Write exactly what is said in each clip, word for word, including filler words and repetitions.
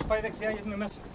έχεις πάει δεξιά γιατί είμαι μέσα.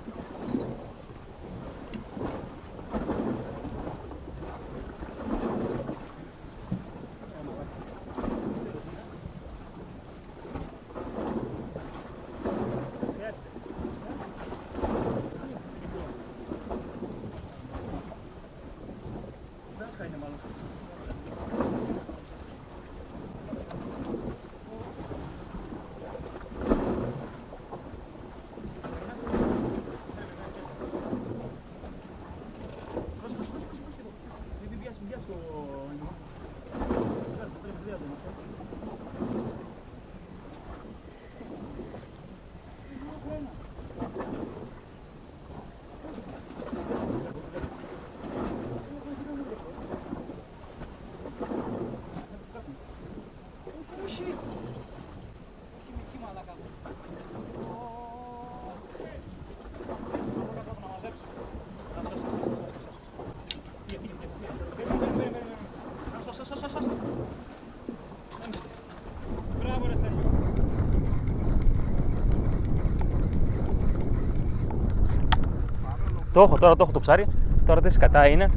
Το έχω, τώρα το έχω το ψάρι, τώρα τι σκατά είναι.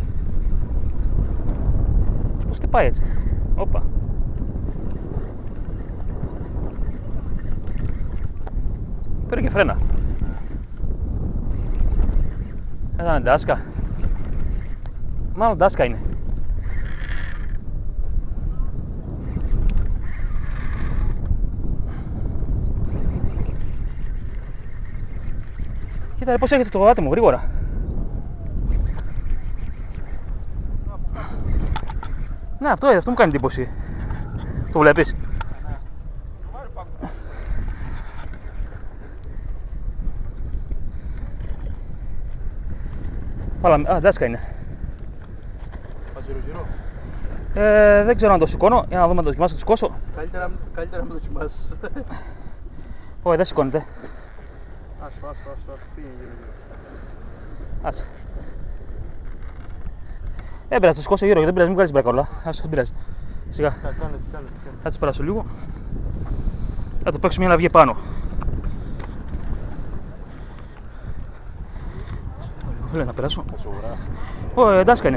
Πώς τι πάει έτσι, όπα. Πήρε και φρένα. Εδώ είναι ντάσκα. Μάλλον ντάσκα είναι. Κοίτα πώς έχετε το γάτι μου, γρήγορα. Ναι, αυτό, αυτό μου κάνει εντύπωση. Το βλέπεις. Βάλαμε, α, ντάσκα είναι. Ε, δεν ξέρω αν το σηκώνω, για να δούμε αν το δοκιμάσω, το σηκώσω. Καλύτερα, καλύτερα να το δοκιμάσεις. Όχι, δεν σηκώνεται. Άσο, άσο, άσο, άσο, πήγαινε γύρω γύρω. Άτσε. Δεν πειράζει, το σηκώσω γύρω, δεν πειράζει, μην βγάλεις μπρακόλα. Άσο, δεν πειράζει. Σιγά. Κάνε, κάνε, κάνε. Κάτσε περάσω λίγο. Θα το παίξουμε για να βγει πάνω. Θέλω να περάσω. Ω, ε, ντάσκα είναι.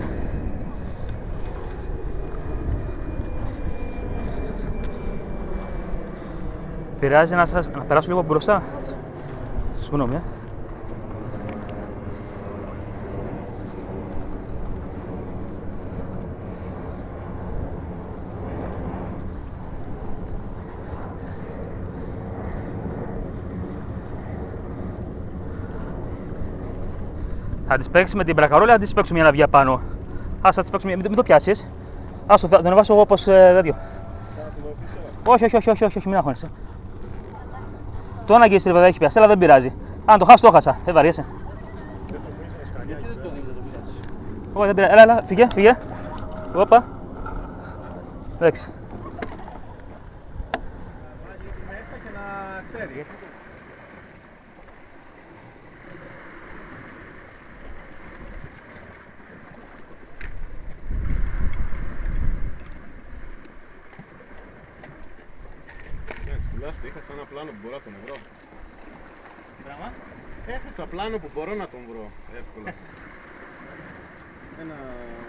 Πειράζει να, σας, να περάσω λίγο μπροστά. Συγγνώμη, ε. Θα τις παίξεις με την μπρακαρόλα, θα τις παίξουμε για να βγει πάνω. Ας θα τις παίξουμε, μην, μην το πιάσεις. Ας το, το ανεβάσω εγώ όπως ε, τέτοιο. Όχι, όχι, όχι, όχι, όχι, όχι, μην αγχώνεσαι. Το ένα αγγίσει ρε βέβαια έχει πιάσει, αλλά δεν πειράζει. Αν το χάσω, το χάσα, δεν βαριέσαι. Γιατί δεν το δίνει, δεν το πειράζει. Όχι, δεν πειράζει, έλα, έλα, φύγε, φύγε. Όπα. Εντάξει. Μέσα και να ξέρει. Τουλάχιστον είχα ένα πλάνο που μπορώ να τον βρω. Τι πράγμα? Έχασα πλάνο που μπορώ να τον βρω εύκολα. Ένα...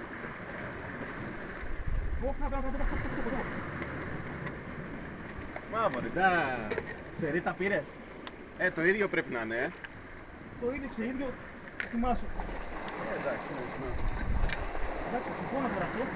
Μάμα ρε, τα... Ξερί τα πήρες. Ε, το ίδιο πρέπει να είναι, ε. Το ίδιο ξείδιο, θυμάσαι. Ε, εντάξει, ναι, ναι. Εντάξει, συμφώνω τώρα αυτό.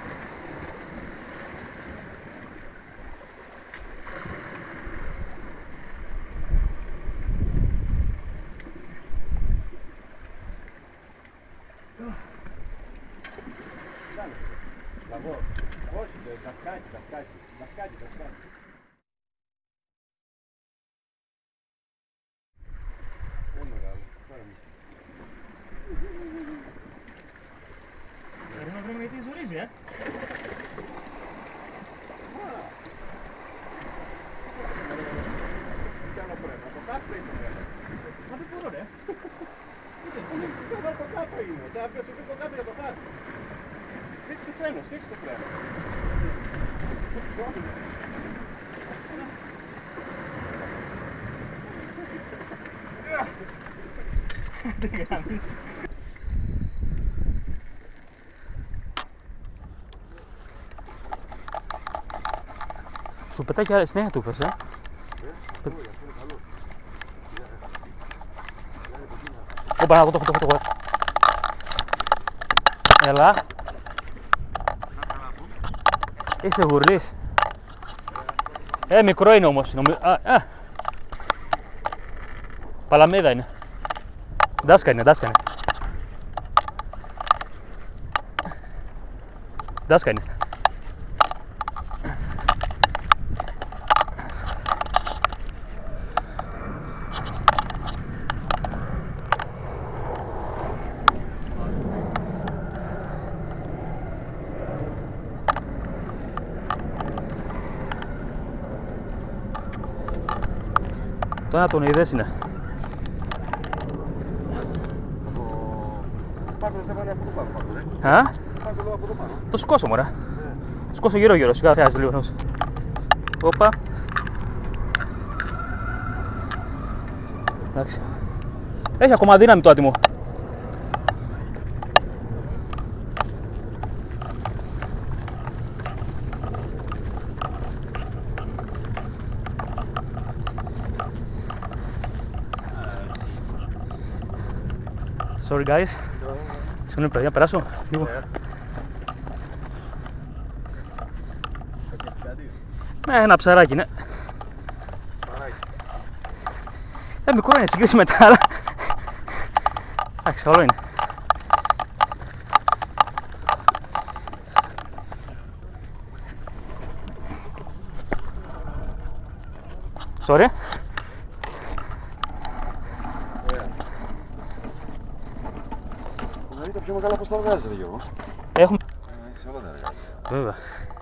Λαγό. Όχι, δασκάκι, δασκάκι, δασκάκι, δασκάκι. Πολύ μεγάλο. Πρέπει να βρούμε γιατί ζορίζει, ε. Τι άλλο πρέπει, από κάτω είναι. Μα δεν μπορώ, ρε. Εδώ από κάτω είναι, θα έπιασε και από κάτω για το χάσει. Σφίξε το φρένο, σφίξε το φρένο. Σου πετάει και άλλες συνέχεια τούφες, ε. Όπα, να το έχω, το έχω, το έχω. Έλα. Είσαι γουρλής. Ε, μικρό είναι όμως. Νομι... Α, α. Παλαμίδα είναι. Δάσκα είναι, δάσκα είναι. Δάσκα είναι. Τώρα τον είδες είναι. Α? Το σκώσω μωρά. Σκώσω γύρω γύρω, σιγά χρειάζεται λίγο. Όπα. Εντάξει. Έχει ακόμα δύναμη το άτιμο. Sorry guys. Συγγνώμη παιδιά, περάσω λίγο. Ναι, ένα ψαράκι, ναι. Ε, μικρό είναι συγκρίση με τα άλλα. Εντάξει, όλο είναι. Sorry. Είναι τα πιο μεγάλα πως τα βγάζετε, Γιώργο. Έχουμε... Έχεις όλα τα εργάζια. Βέβαια.